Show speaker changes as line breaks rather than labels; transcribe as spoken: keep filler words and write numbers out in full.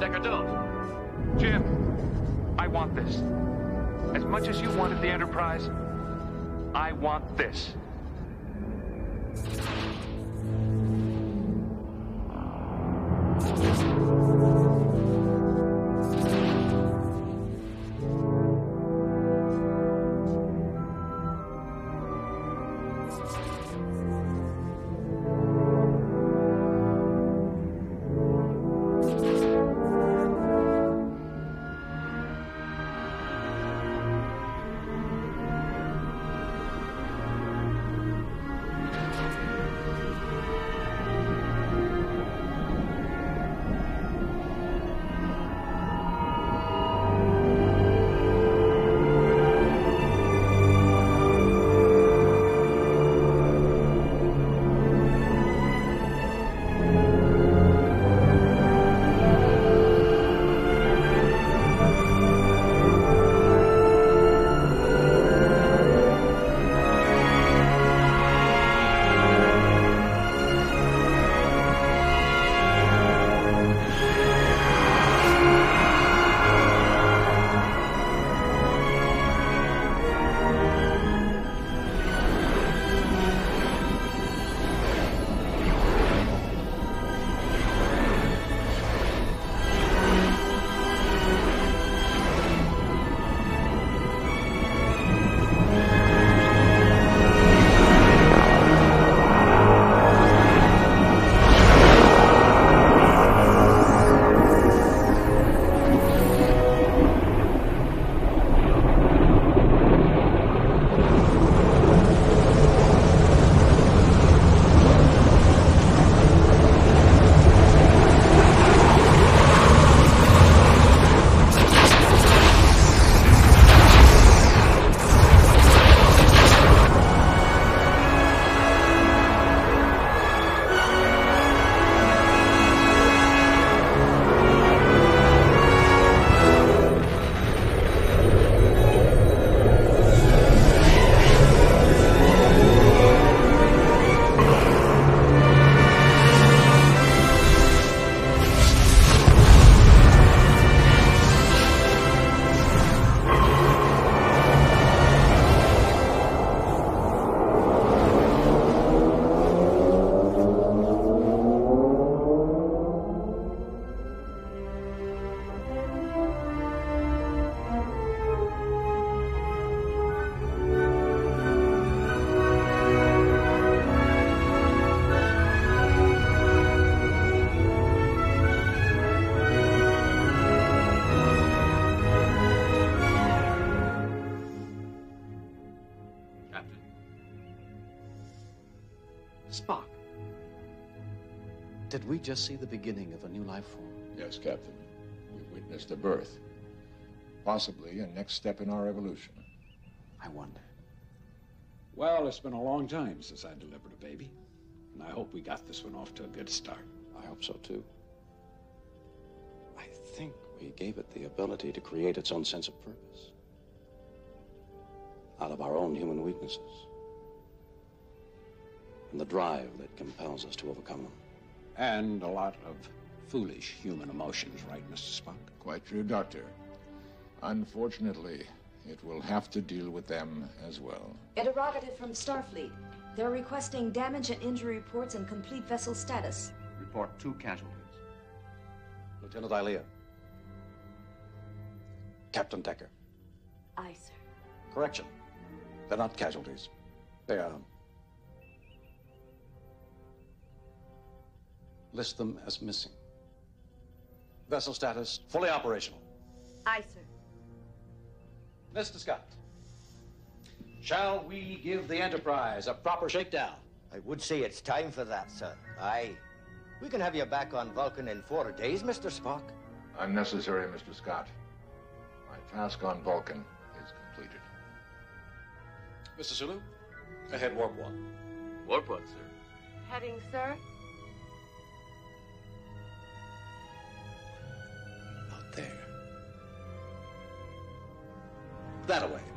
Decker, don't. Jim, I want this. As much as you wanted the Enterprise, I want this.
Spock. Did we just see the beginning of a new life form?
Yes, Captain. We witnessed a birth. Possibly a next step in our evolution.
I wonder.
Well, it's been a long time since I delivered a baby. And I hope we got this one off to a good start.
I hope so, too. I think we gave it the ability to create its own sense of purpose. Out of our own human weaknesses. And the drive that compels us to overcome them.
And a lot of foolish human emotions, right, Mister Spock?
Quite true, Doctor. Unfortunately, it will have to deal with them as well.
Interrogative from Starfleet. They're requesting damage and injury reports and complete vessel status.
Report two casualties.
Lieutenant Ilia. Captain Decker.
Aye, sir.
Correction. They're not casualties. They are... List them as missing. Vessel status, fully operational.
Aye, sir.
Mister Scott, shall we give the Enterprise a proper shakedown?
I would say it's time for that, sir. Aye. We can have you back on Vulcan in four days, Mister Spock.
Unnecessary, Mister Scott. My task on Vulcan is completed.
Mister Sulu, ahead warp one.
Warp one, sir.
Heading, sir.
Out there. That away.